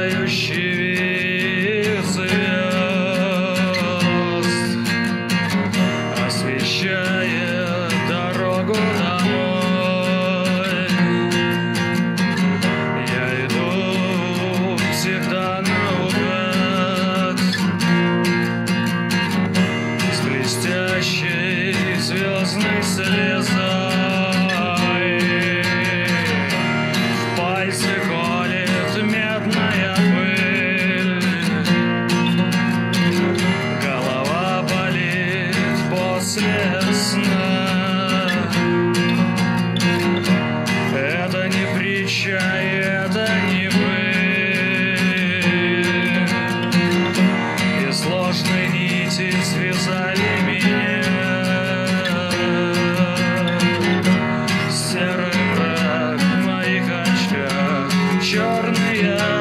мерцающий вид звезд освещает дорогу домой. Я иду всегда наугад с блестящей звездной слезой. В пальцы колет медная пыль, голова болит после сна. Это не притча, это не быль, и сложные нити связали меня. Серый мрак в моих очках, черный я.